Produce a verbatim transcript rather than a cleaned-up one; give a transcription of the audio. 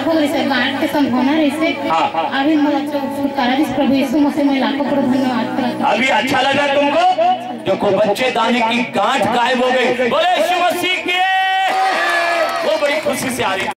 खराब हो गई से गांठ के संग होना रही अभी मला छुटकारा दिस प्रभु यीशु मसीह में लाखों करोड़ धन्यवाद करता हूं। अभी अच्छा लगा तुमको जो को बच्चे दाने की गांठ गायब हो गई, बोले यीशु मसीह की, वो बड़ी खुशी से आ रही।